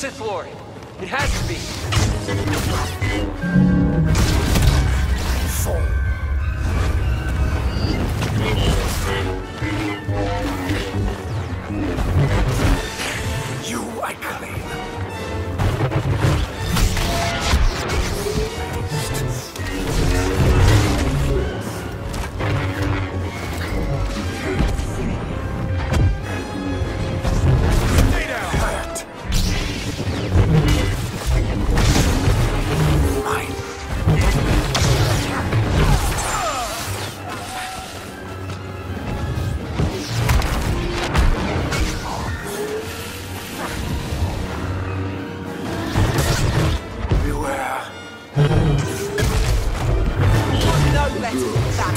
Sith Lord. It has to be. Fool. You I claim. Stay down. Hurt. Mine. Beware. No better than that.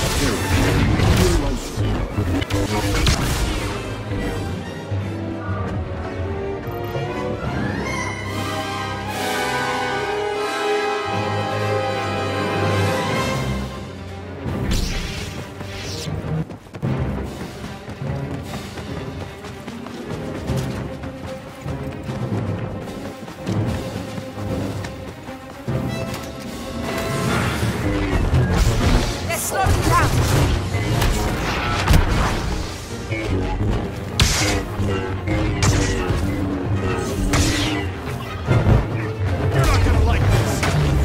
Let's slow it down. You're not gonna like this.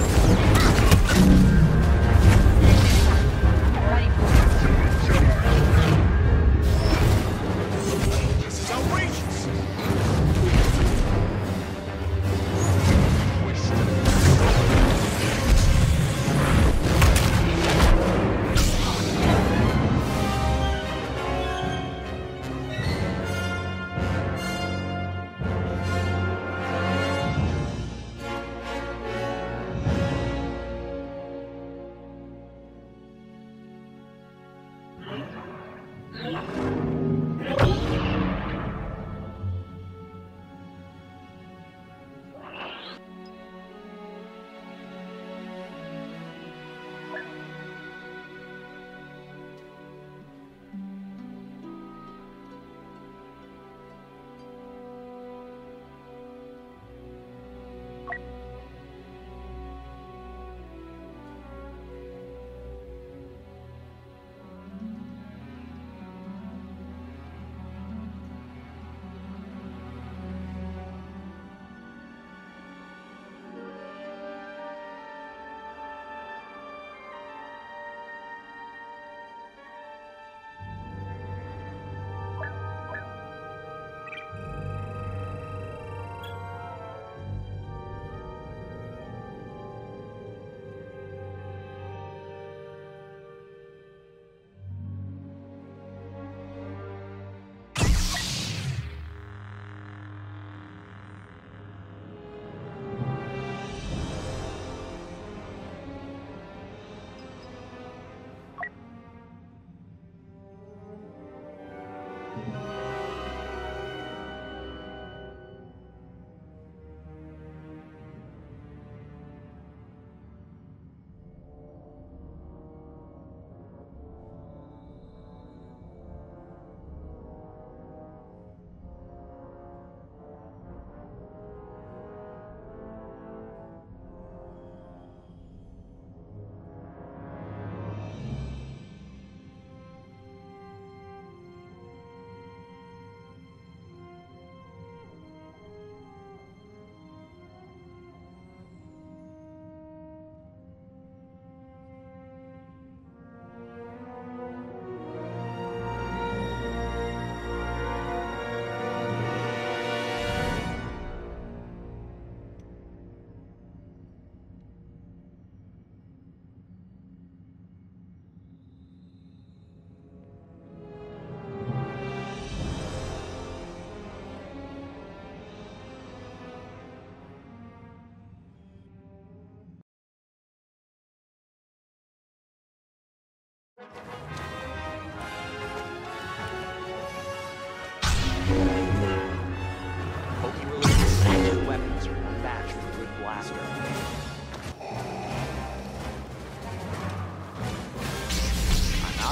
This is outrageous. Hope you will use your weapons for a match with a good blaster. I'm out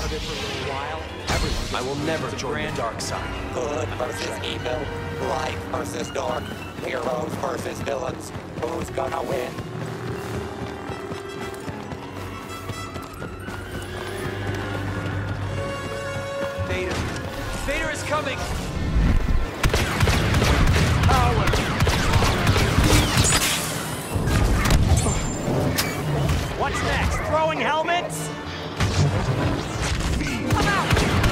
out of it for a little while, everyone I will never join the dark side. Good versus evil, light versus dark, heroes versus villains. Who's gonna win? Vader. Vader is coming! Power! What's next? Throwing helmets? Come out!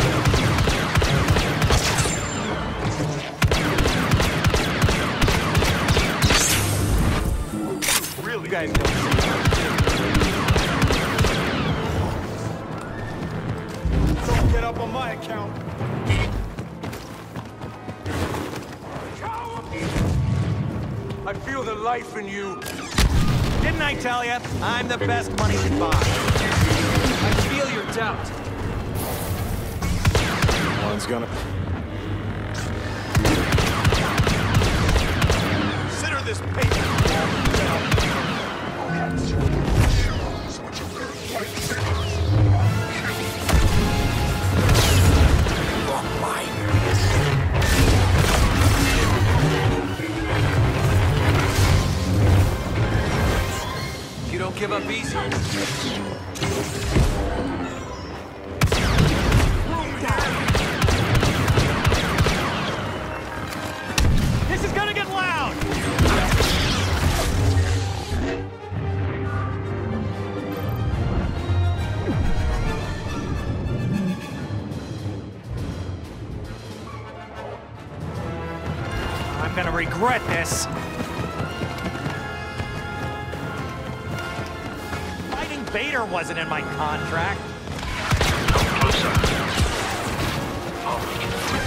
Really? You guys don't get up on my account. I feel the life in you. Didn't I tell you? I'm the best money can buy. I feel your doubt. One's gonna... Consider this paper. You don't give up easy. This is gonna get loud! I'm gonna regret this. Vader wasn't in my contract. Come closer. I'll make it through.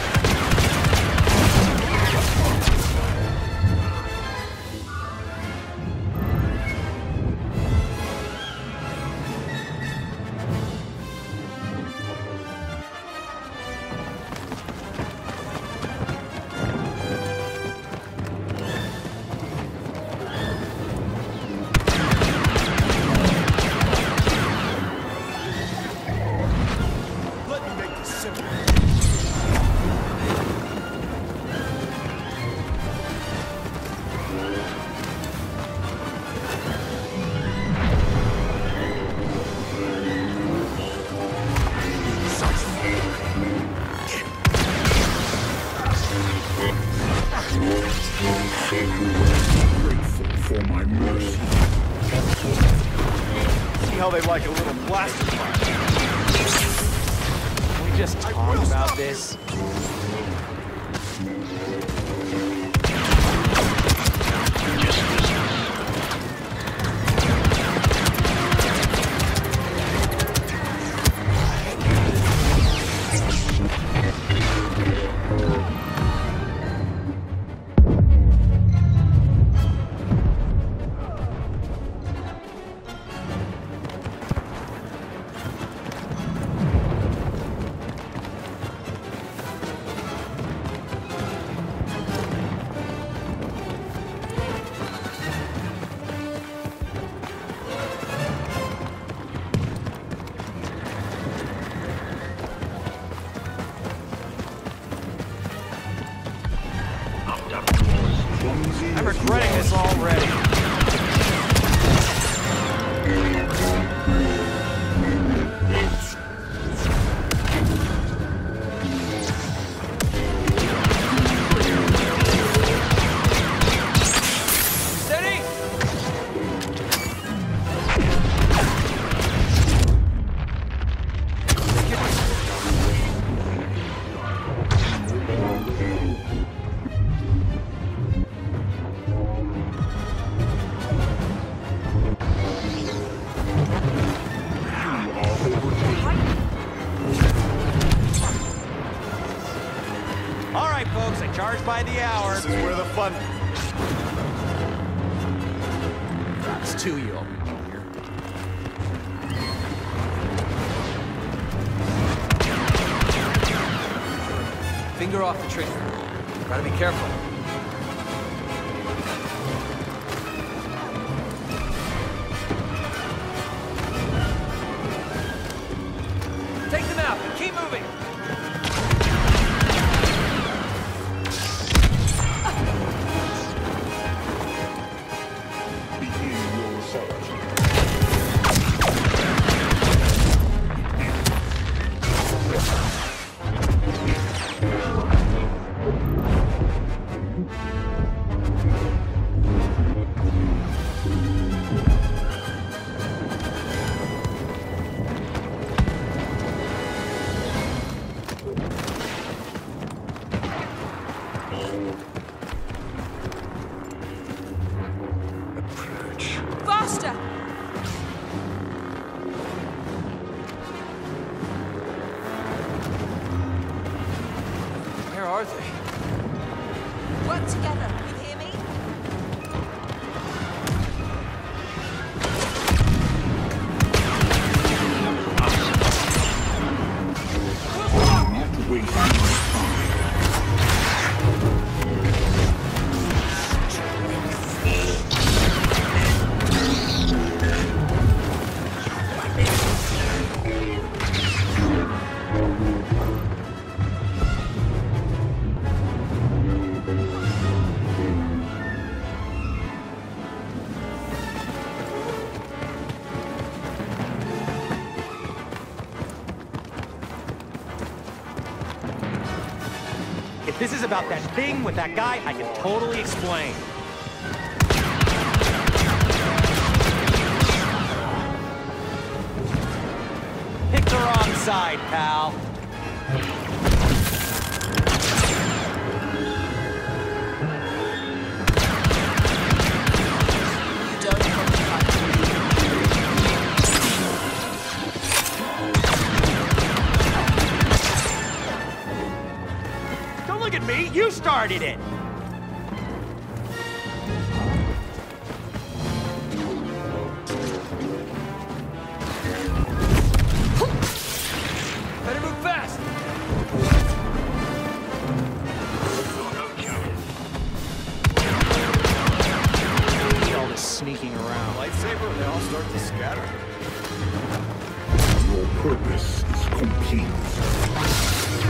See how they like a little blaster fire. Can we just talk about this? I'm regretting this already. Steady! All right, folks, I charge by the hour. This is where the fun... It's two of you all here. Finger off the trigger. Gotta be careful. Take them out. Keep moving. Faster! Where are they? Work together, you hear me? If this is about that thing with that guy, I can totally explain. Pick the wrong side, pal. You don't want to fight. Don't look at me, you started it! Better move fast! Look at all this sneaking around. Lightsaber, and they all start to scatter. Your purpose is complete.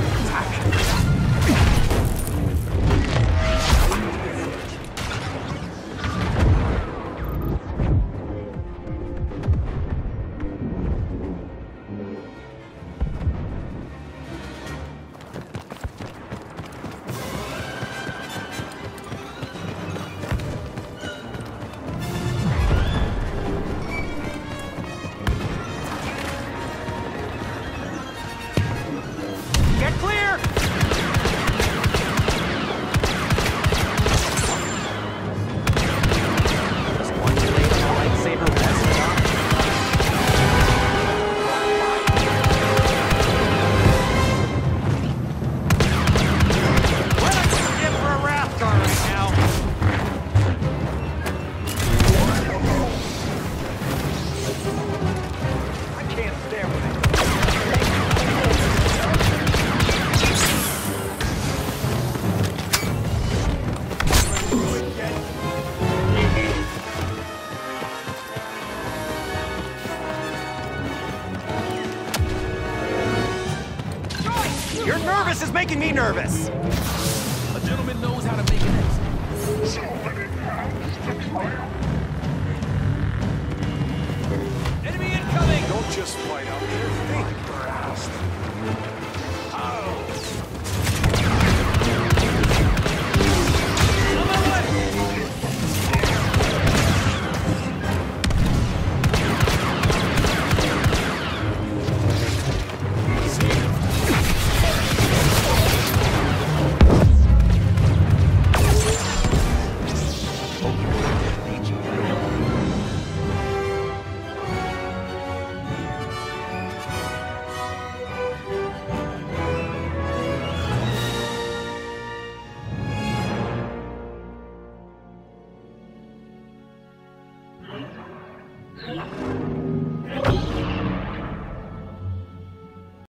Get clear! Just one too late on the lightsaber vest, huh? What a skip for a wrath car right now! I can't stand with it. You're nervous is making me nervous. A gentleman knows how to make an exit. Enemy incoming! Don't just fight out there. Think.